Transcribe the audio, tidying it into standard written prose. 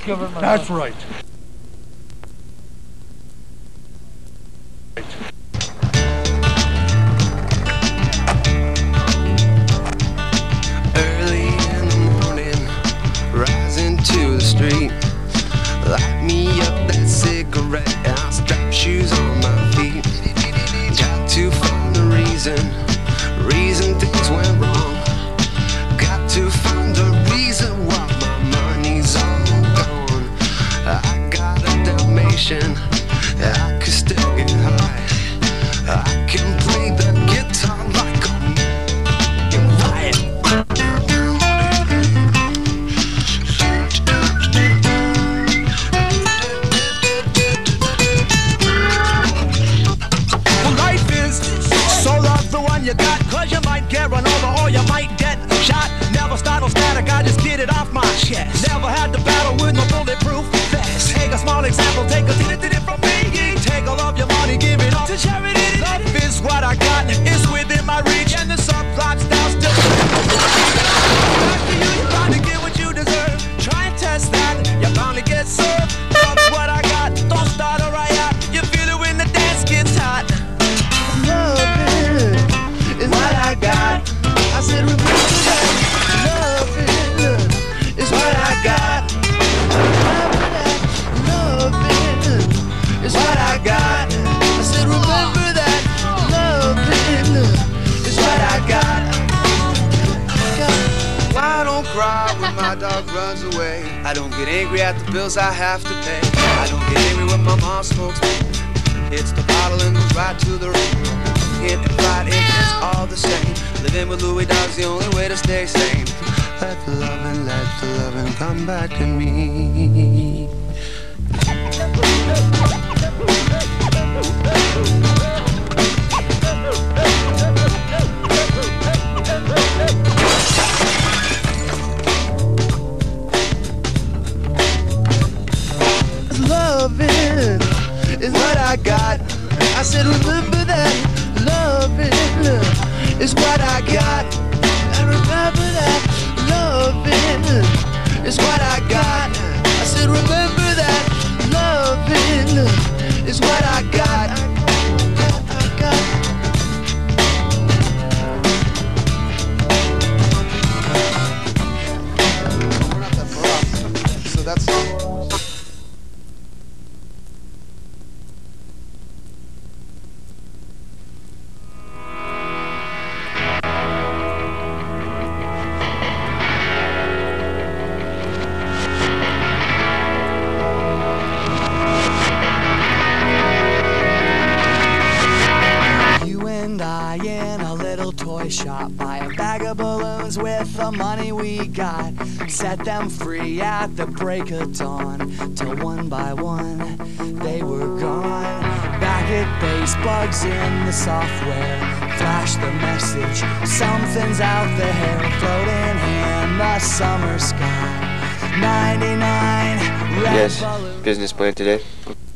government. That's right. Early in the morning, rising to the street. Light me up that cigarette, I'll strap shoes on my feet. Got to find the reason things went wrong. Got to find the reason why my money's all gone. I got a Dalmatian, I could still get high. I can play the guitar like a riot. You got, cause you might get run over or you might get shot. Never start no static, I just get it off my chest. Never had to battle with no bulletproof vest. Take a small example, take a did it from me. Take all of your money, give it up to charity. Love is what I got, it's within my reach. And the subplot's down still. Back to you, you're bound to get what you deserve. Try and test that, you're bound to get served. Love's what I got, don't start a riot. You feel it when the dance gets hot. Is what I got. I said remember that. Loving is what I got. Remember that. Loving is what I got. I said remember that. Loving is what I got. I don't cry when my dog runs away. I don't get angry at the bills I have to pay. I don't get angry when my mom smokes weed. It's the bottle and goes right to the room. Hit and fight, it's all the same. Living with Louis Dog's the only way to stay sane. Let the loving come back to me. Loving is what I got. I said remember that. Loving is what I got. I remember that. Loving is what I got. I said remember that. Loving is what I got. I got. We're not that far off. So that's. Shop, buy a bag of balloons with the money we got. Set them free at the break of dawn. Till one by one they were gone. Back at base, bugs in the software. Flash the message, something's out there. Floating in the summer sky. 99 red Yes, balloons. business plan today.